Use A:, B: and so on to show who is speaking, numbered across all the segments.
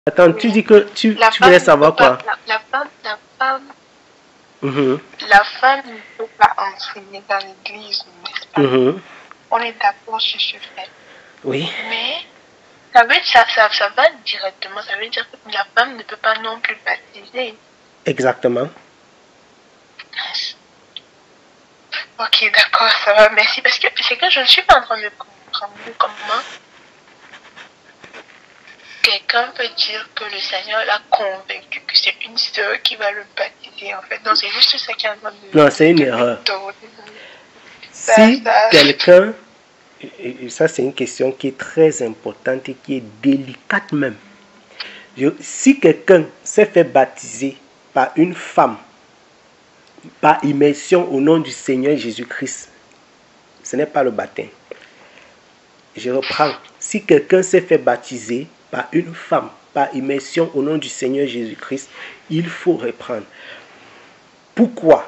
A: Attends, tu dis que tu voulais savoir quoi?
B: La femme ne peut pas enseigner dans l'église, n'est-ce pas? On est d'accord sur ce fait.
A: Oui.
B: Mais ça va directement, ça veut dire que la femme ne peut pas non plus baptiser.
A: Exactement.
B: Ok, d'accord, ça va, merci. Parce que c'est que je ne suis pas en train de comprendre comment quelqu'un peut dire que le Seigneur l'a convaincu que c'est une sœur qui va le baptiser, en fait. Non, c'est juste ça qui est en train de...
A: Non, c'est une erreur. Si quelqu'un... Et ça, c'est une question qui est très importante et qui est délicate même. Si quelqu'un s'est fait baptiser par une femme, par immersion au nom du Seigneur Jésus-Christ, ce n'est pas le baptême. Je reprends. Si quelqu'un s'est fait baptiser par une femme, par immersion au nom du Seigneur Jésus-Christ, il faut reprendre. Pourquoi?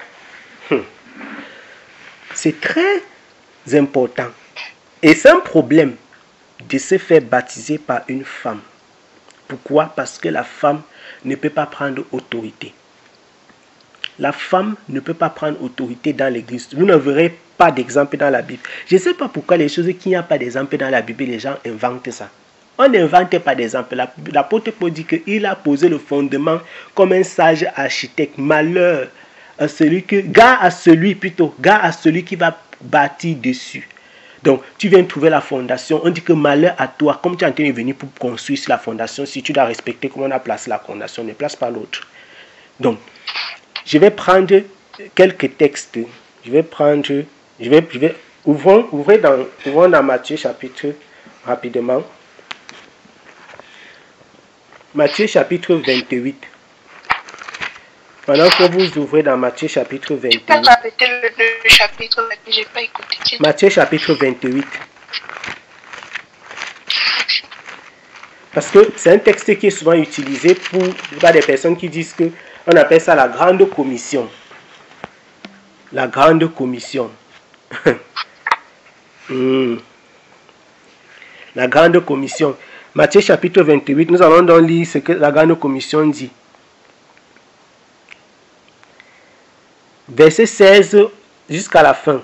A: C'est très important. Et c'est un problème de se faire baptiser par une femme. Pourquoi? Parce que la femme ne peut pas prendre autorité. La femme ne peut pas prendre autorité dans l'église. Vous ne verrez pas d'exemple dans la Bible. Je ne sais pas pourquoi les choses qu'il n'y a pas d'exemple dans la Bible, les gens inventent ça. On n'invente pas d'exemple. L'apôtre Paul dit qu'il a posé le fondement comme un sage architecte. Malheur à celui gare à celui qui va bâtir dessus. Donc, tu viens trouver la fondation. On dit que malheur à toi, comme tu es en train de venir pour construire la fondation, si tu dois respecter comment on a placé la fondation, ne place pas l'autre. Donc, je vais prendre quelques textes. Ouvrons dans Matthieu chapitre, rapidement. Matthieu chapitre 28. Pendant que vous ouvrez dans Matthieu chapitre 28.
B: Tu peux répéter le chapitre, je n'ai pas écouté.
A: Matthieu chapitre 28. Parce que c'est un texte qui est souvent utilisé pour des personnes qui disent que on appelle ça la grande commission. La grande commission. La grande commission. Matthieu chapitre 28, nous allons donc lire ce que la grande commission dit. Verset 16 jusqu'à la fin.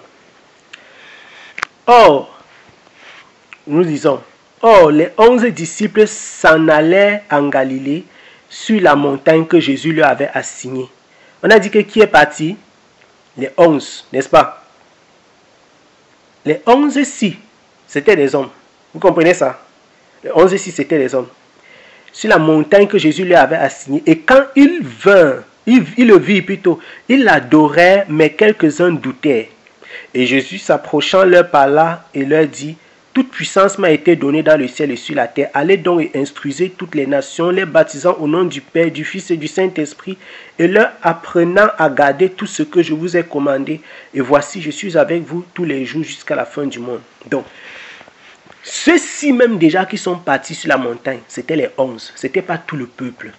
A: Or, nous disons, les 11 disciples s'en allèrent en Galilée sur la montagne que Jésus leur avait assignée. On a dit que qui est parti? Les 11, n'est-ce pas? Les 11 si, c'était des hommes. Vous comprenez ça? Les 11 si, c'était des hommes. Sur la montagne que Jésus leur avait assignée. Et quand ils vinrent, ils le virent plutôt, ils l'adorèrent, mais quelques-uns doutèrent. Et Jésus s'approchant leur parla et leur dit: toute puissance m'a été donnée dans le ciel et sur la terre. Allez donc et instruisez toutes les nations, les baptisant au nom du Père, du Fils et du Saint-Esprit, et leur apprenant à garder tout ce que je vous ai commandé. Et voici, je suis avec vous tous les jours jusqu'à la fin du monde. Donc, ceux-ci même déjà qui sont partis sur la montagne, c'était les 11, ce n'était pas tout le peuple.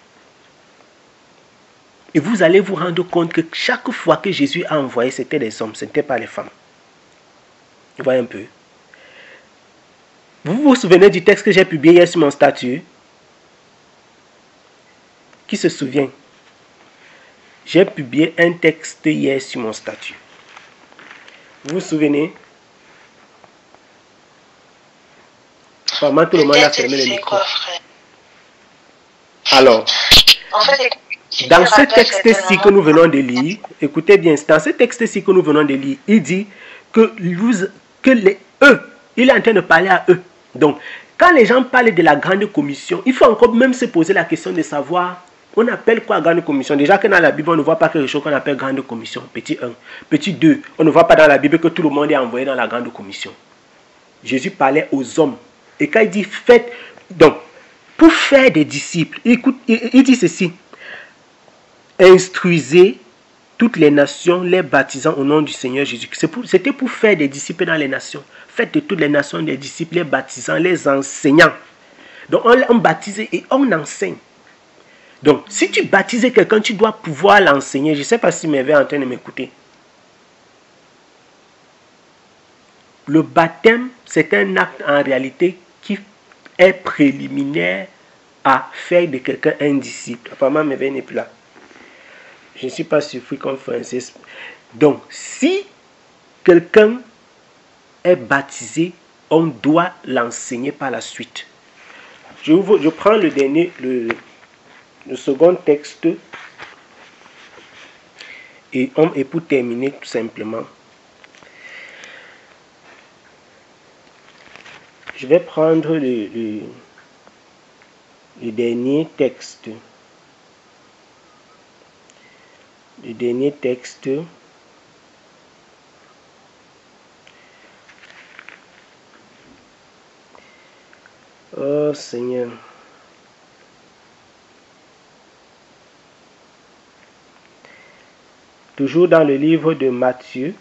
A: Et vous allez vous rendre compte que chaque fois que Jésus a envoyé, c'était les hommes, ce n'était pas les femmes. Vous voyez un peu? Vous vous souvenez du texte que j'ai publié hier sur mon statut? Qui se souvient? J'ai publié un texte hier sur mon statut. Vous vous souvenez? Vraiment, tout le monde a fermé le micro. Alors, dans ce texte-ci que nous venons de lire, écoutez bien, dans ce texte-ci que nous venons de lire, il dit que eux, il est en train de parler à eux. Donc, quand les gens parlent de la grande commission, il faut encore même se poser la question de savoir, on appelle quoi grande commission? Déjà que dans la Bible, on ne voit pas quelque chose qu'on appelle grande commission, petit 1. Petit 2, on ne voit pas dans la Bible que tout le monde est envoyé dans la grande commission. Jésus parlait aux hommes. Et quand il dit faites, donc, pour faire des disciples, il dit ceci: instruisez toutes les nations, les baptisant au nom du Seigneur Jésus-Christ. C'était pour faire des disciples dans les nations. Faites de toutes les nations des disciples, les baptisant, les enseignant. Donc on baptise et on enseigne. Donc si tu baptises quelqu'un, tu dois pouvoir l'enseigner. Je ne sais pas si mes verres en train de m'écouter. Le baptême, c'est un acte en réalité qui est préliminaire à faire de quelqu'un un disciple. Apparemment, mes veines n'est plus là. Je ne suis pas surpris comme Francis. Donc, si quelqu'un est baptisé, on doit l'enseigner par la suite. Je prends le dernier, le second texte. Et pour terminer tout simplement, je vais prendre le dernier texte. Le dernier texte. Oh Seigneur. Toujours dans le livre de Matthieu.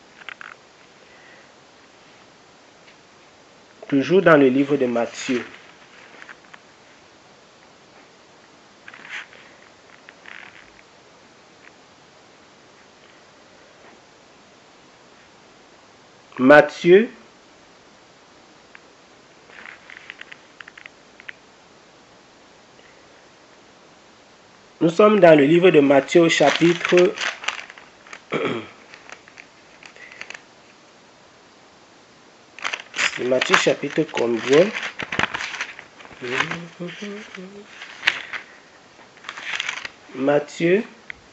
A: Toujours dans le livre de Matthieu. Matthieu. Nous sommes dans le livre de Matthieu au chapitre Matthieu chapitre combien? Matthieu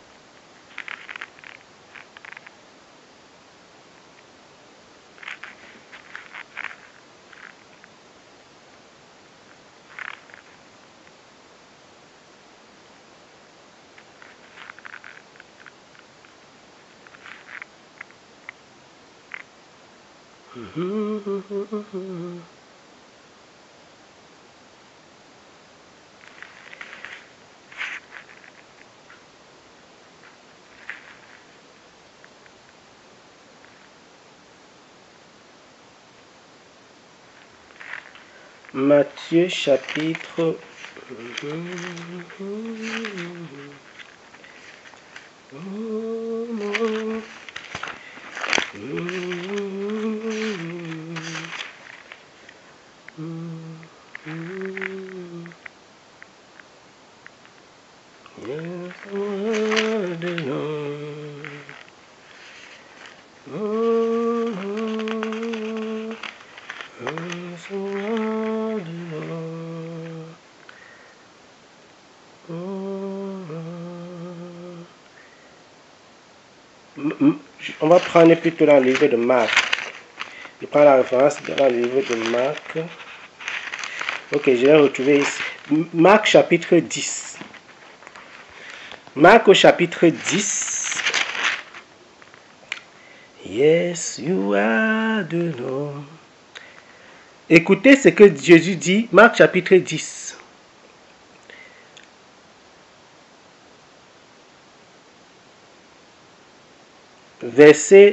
A: Matthieu chapitre on va prendre plutôt dans le livre de Marc. Je prends la référence dans le livre de Marc. Ok, je vais retrouver ici. Marc chapitre 10. Marc au chapitre 10. Yes, you are the Lord. Écoutez ce que Jésus dit. Marc chapitre 10. Verset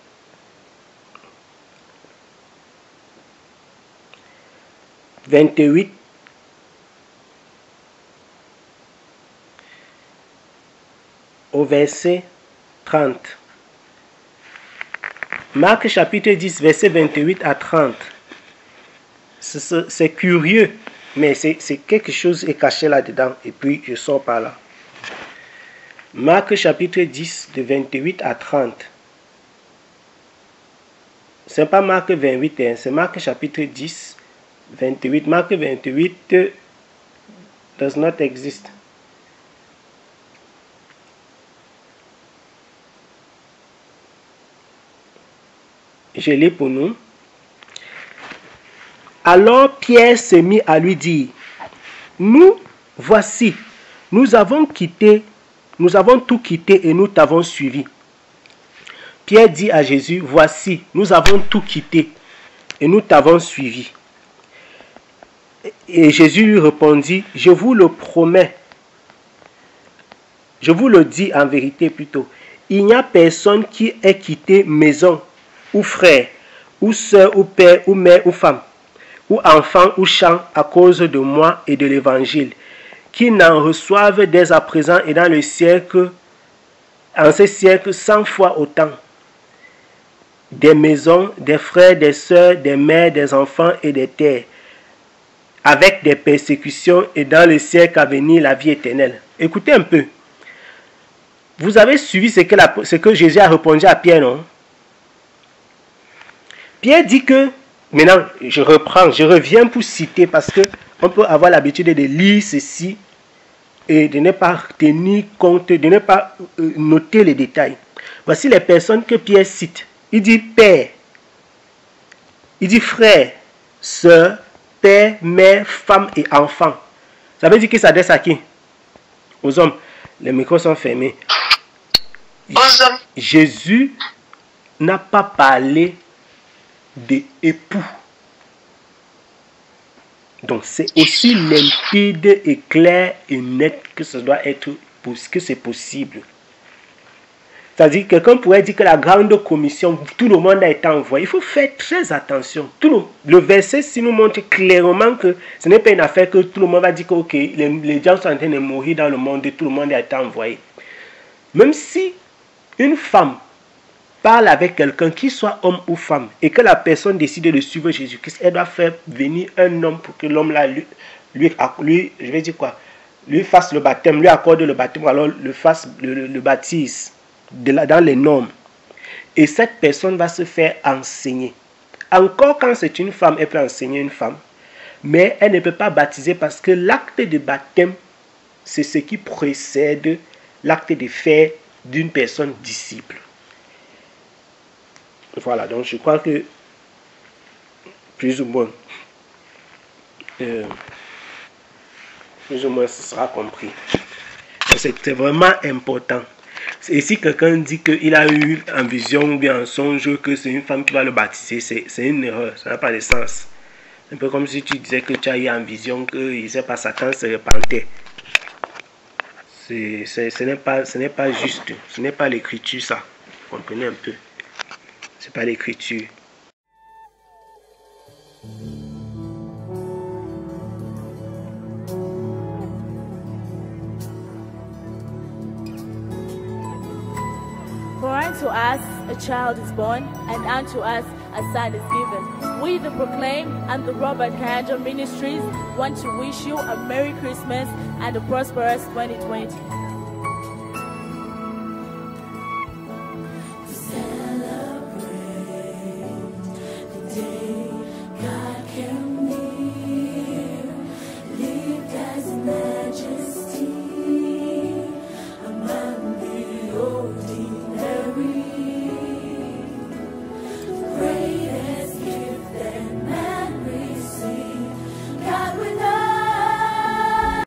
A: 28 au verset 30. Marc chapitre 10, verset 28 à 30. C'est curieux, mais c'est quelque chose est caché là-dedans. Et puis je sors par là. Marc chapitre 10, de 28 à 30. Ce n'est pas Marc 28, hein, c'est Marc chapitre 10, 28. Marc 28 does not exist. Je lis pour nous. Alors Pierre se mit à lui dire, nous voici, nous avons tout quitté et nous t'avons suivi. Pierre dit à Jésus, voici, nous avons tout quitté et nous t'avons suivi. Et Jésus lui répondit, je vous le promets, je vous le dis en vérité plutôt, il n'y a personne qui ait quitté maison, ou frère, ou soeur, ou père, ou mère, ou femme, ou enfant, ou champ à cause de moi et de l'évangile, qui n'en reçoivent dès à présent et dans le siècle, en ce siècle 100 fois autant. Des maisons, des frères, des sœurs, des mères, des enfants et des terres. avec des persécutions et dans le siècle à venir la vie éternelle. Écoutez un peu. Vous avez suivi ce que Jésus a répondu à Pierre, non? Pierre dit que, maintenant je reviens pour citer parce que on peut avoir l'habitude de lire ceci et de ne pas tenir compte, de ne pas noter les détails. Voici les personnes que Pierre cite. Il dit père, il dit frère, soeur, père, mère, femme et enfant. Ça veut dire qu'il s'adresse à qui? Aux hommes. Les micros sont fermés.
B: Aux hommes.
A: Jésus n'a pas parlé d'époux. Donc c'est aussi limpide et clair et net que ça doit être, que c'est possible. C'est-à-dire que quelqu'un pourrait dire que la grande commission, tout le monde a été envoyé. Il faut faire très attention. Le verset ici nous montre clairement que ce n'est pas une affaire que tout le monde va dire que ok, les gens sont en train de mourir dans le monde et tout le monde a été envoyé. Même si une femme parle avec quelqu'un, qu'il soit homme ou femme, et que la personne décide de suivre Jésus-Christ, elle doit faire venir un homme pour que l'homme là lui fasse le baptême, lui accorde le baptême, ou alors le baptise dans les normes. Et cette personne va se faire enseigner. Encore quand c'est une femme, elle peut enseigner une femme, mais elle ne peut pas baptiser parce que l'acte de baptême, c'est ce qui précède l'acte de faire d'une personne disciple. Voilà, donc je crois que plus ou moins ce sera compris. C'est vraiment important. Et si quelqu'un dit qu'il a eu en vision ou bien en songe que c'est une femme qui va le baptiser, c'est une erreur, ça n'a pas de sens. Un peu comme si tu disais que tu as eu en vision que, il ne sait pas, Satan se repentait. Ce n'est pas juste, ce n'est pas l'écriture ça. Comprenez un peu. C'est pas l'écriture.
C: For unto us a child is born, and unto us a son is given. We, the Proclaim and the Robert Kanja Ministries, want to wish you a Merry Christmas and a prosperous 2020.